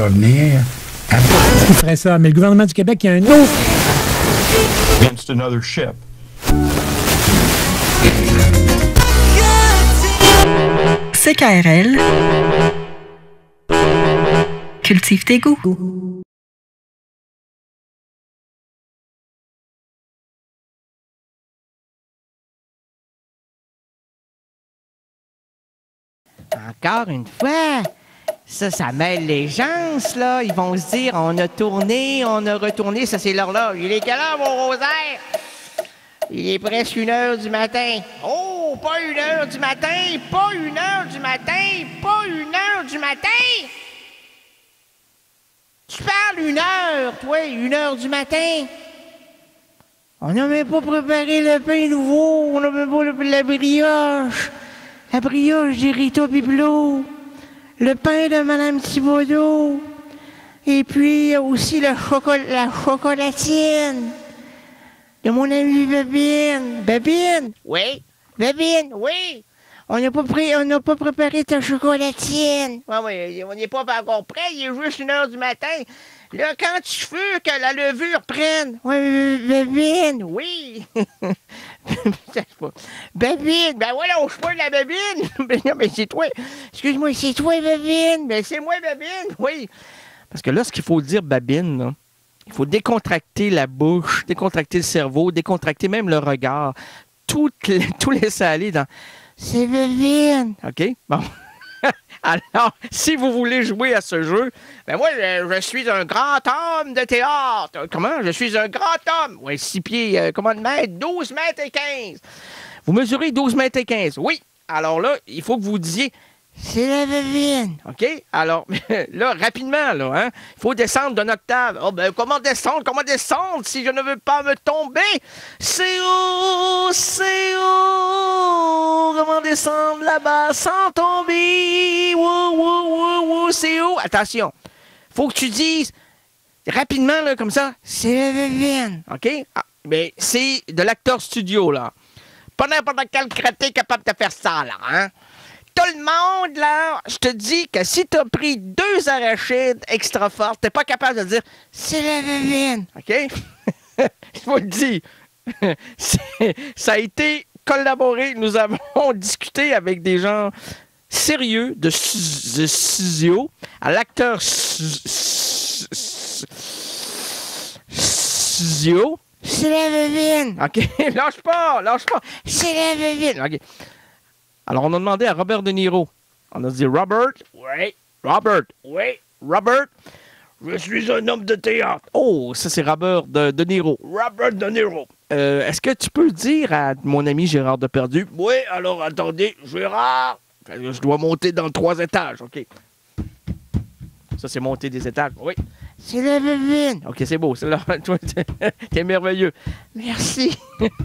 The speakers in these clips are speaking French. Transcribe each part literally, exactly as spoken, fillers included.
revenir. Il ferait ça, mais le gouvernement du Québec, il y a un autre. Against another ship. C K R L. Cultive tes goûts. Encore une fois, ça, ça mêle les gens, là. Ils vont se dire, on a tourné, on a retourné, ça c'est l'horloge. Il est quelle heure, mon rosaire? Il est presque une heure du matin. Oh, pas une heure du matin, pas une heure du matin, pas une heure du matin! Tu parles une heure, toi, une heure du matin? On n'a même pas préparé le pain nouveau, on n'a même pas le, la brioche. La brioche des Rita Biblo, le pain de Mme Thibodeau, et puis aussi le chocolat, la chocolatine de mon ami Babine. Babine? Oui. Babine? Oui. On n'a pas, pré on n'a pas préparé ta chocolatine. Oui, oui, on n'est pas encore prêt, il est juste une heure du matin. Là, quand tu veux que la levure prenne. Oui, Babine, oui. Babine, ben voilà, je suis la Babine. Ben non, mais c'est toi. Excuse-moi, c'est toi, Babine. Ben c'est moi, Babine, oui. Parce que là, ce qu'il faut dire, Babine, là, il faut décontracter la bouche, décontracter le cerveau, décontracter même le regard. Tout, tout laisser aller dans... C'est Babine. OK, bon. Alors, si vous voulez jouer à ce jeu, ben moi, je, je suis un grand homme de théâtre. Comment? Je suis un grand homme. Oui, six pieds, euh, comment de mètres? douze mètres et quinze. Vous mesurez douze mètres et quinze. Oui. Alors là, il faut que vous disiez, c'est la Babine. OK? Alors, là, rapidement, là, hein? Il faut descendre d'une octave. Oh, ben, comment descendre? Comment descendre si je ne veux pas me tomber? C'est où? C'est où? Comment descendre là-bas sans tomber? Wouh, wouh, wouh, wouh, c'est où? Attention. Faut que tu dises rapidement, là, comme ça, c'est la Babine. OK? Ah, mais c'est de l'acteur studio, là. Pas n'importe quel crétin capable de faire ça, là, hein? Tout le monde, là, je te dis que si t'as pris deux arachides extra fortes, t'es pas capable de dire « c'est la Babine ». OK? Je vous le dis. Ça a été collaboré. Nous avons discuté avec des gens sérieux de studio, à l'acteur studio. C'est la Babine. OK? Lâche pas, lâche pas. C'est la Babine. OK. Alors, on a demandé à Robert De Niro. On a dit, Robert, oui, Robert, oui, Robert, je suis un homme de théâtre. Oh, ça, c'est Robert De, de Niro. Robert De Niro. Euh, Est-ce que tu peux dire à mon ami Gérard Deperdieu? Oui, alors, attendez, Gérard, je dois monter dans trois étages, OK. Ça, c'est monter des étages, oui. C'est la Babine. OK, c'est beau, c'est là. Toi, t'es merveilleux. Merci.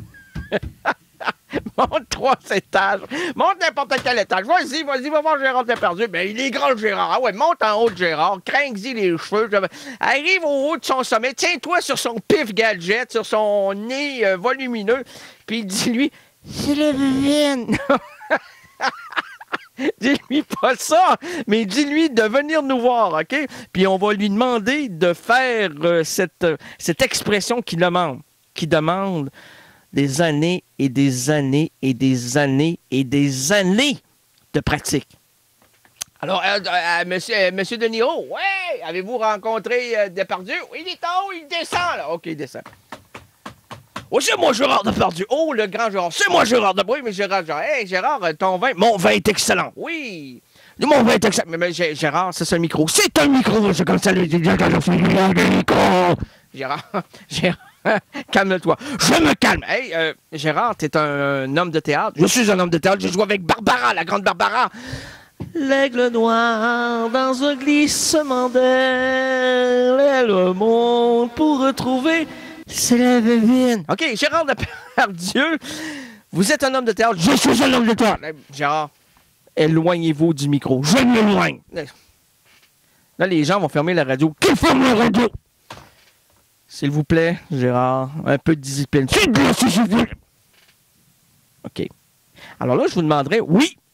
Monte trois étages. Monte n'importe quel étage. Vas-y, vas-y, va voir Gérard Deperdieu. Ben, il est grand, le Gérard. Ah ouais, monte en haut de Gérard. Crinque-y les cheveux. Arrive au haut de son sommet. Tiens-toi sur son pif gadget, sur son nez euh, volumineux. Puis dis-lui, c'est la Babine. Dis-lui pas ça, mais dis-lui de venir nous voir, OK? Puis on va lui demander de faire euh, cette, euh, cette expression qu'il demande. Qui demande des années et des années et des années et des années de pratique. Alors, euh, euh, monsieur, euh, monsieur De Niro, ouais, avez-vous rencontré euh, Depardieu? Oui, il est en haut, il descend, là. OK, il descend. Oh, c'est moi, Gérard Depardieu. Oh, le grand Gérard. C'est moi, Gérard Depardieu. Oui, mais Gérard, Gérard. Hey, Gérard, ton vin. Mon vin est excellent. Oui. Mon vin est excellent. Mais, mais Gérard, c'est un micro. C'est un micro. C'est comme ça, le micro. Gérard, Gérard. Calme-toi. Je me calme. Hey, euh, Gérard, t'es un, un homme de théâtre. Je suis un homme de théâtre. Je joue avec Barbara, la grande Barbara. L'aigle noir dans un glissement d'air, elle monte pour retrouver. C'est la Babine. OK, Gérard Depardieu, vous êtes un homme de théâtre. Je suis un homme de théâtre. Gérard, éloignez-vous du micro. Je m'éloigne. Là, les gens vont fermer la radio. Qui ferme la radio? S'il vous plaît, Gérard, un peu de discipline. S'il vous plaît, s'il vous plaît. OK. Alors là, je vous demanderais, oui,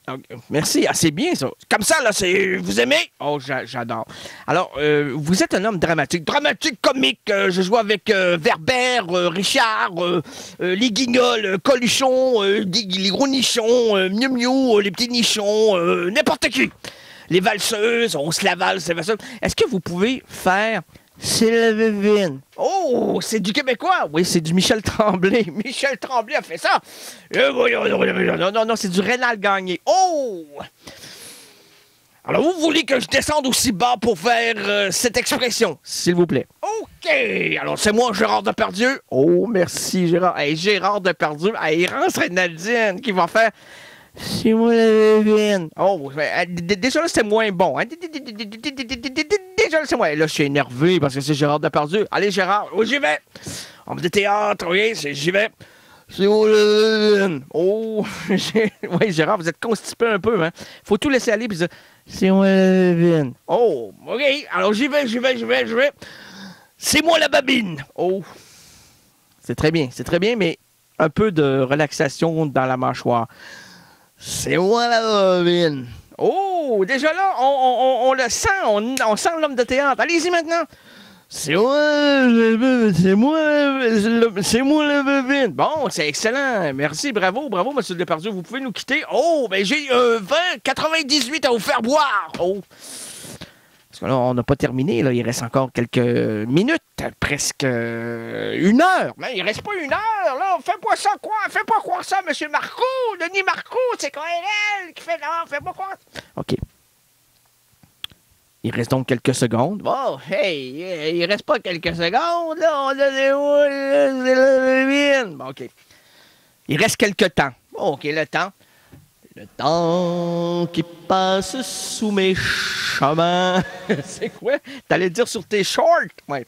Donc, merci, ah, c'est bien ça. Comme ça, là, c'est. Vous aimez? Oh, j'a- j'adore. Alors, euh, vous êtes un homme dramatique. Dramatique, comique. Euh, je joue avec euh, Verbert, euh, Richard, euh, euh, les guignols, euh, Coluchon, euh, les, les gros nichons, euh, Miu Miu, euh, les petits nichons, euh, n'importe qui. Les valseuses, on se la valse, les valseuses. Est-ce que vous pouvez faire. C'est la bébine. Oh, c'est du Québécois. Oui, c'est du Michel Tremblay. Michel Tremblay a fait ça. Euh, voyons, Non, non, non, c'est du Rénal Gagné. Oh! Alors, vous voulez que je descende aussi bas pour faire euh, cette expression, s'il vous plaît? OK. Alors, c'est moi, Gérard Depardieu. Oh, merci, Gérard. Hey, Gérard Depardieu. Hey, Rance Renaldine qui va faire... C'est moi la bébine. Oh, déjà là, c'était moins bon. Déjà là, c'est moins. Là, je suis énervé parce que c'est Gérard Depardieu. Allez, Gérard. Oui, j'y vais. On me dit théâtre, oui, j'y vais. C'est moi la bébine. Oh, oui, Gérard, vous êtes constipé un peu, hein. Faut tout laisser aller puis dire, c'est moi la bébine. Oh, OK. Alors, j'y vais, j'y vais, j'y vais, j'y vais. C'est moi la babine. Oh. C'est très bien, c'est très bien, mais un peu de relaxation dans la mâchoire. C'est moi la babine. Oh, déjà là, on, on, on le sent, on, on sent l'homme de théâtre. Allez-y maintenant. C'est moi, c'est moi, c'est moi la babine. Bon, c'est excellent. Merci, bravo, bravo, monsieur Depardieu. Vous pouvez nous quitter. Oh, ben j'ai euh, vingt quatre-vingt-dix-huit à vous faire boire. Oh. Parce que là, on n'a pas terminé. Là. Il reste encore quelques minutes, presque une heure. Mais il reste pas une heure. Là. Fais pas ça, quoi? Fais pas croire ça, M. Marcoux. Denis Marcoux, c'est quand même elle qui fait... Non, fais pas croire... OK. Il reste donc quelques secondes. Bon, hey, il reste pas quelques secondes. Là. On a des... Bon, OK. Il reste quelques temps. Bon, OK, le temps. Le temps qui passe sous mes chemins. C'est quoi? T'allais dire sur tes shorts? Ouais.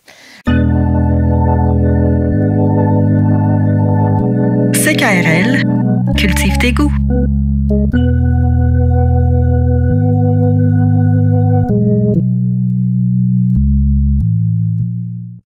C K R L, cultive tes goûts.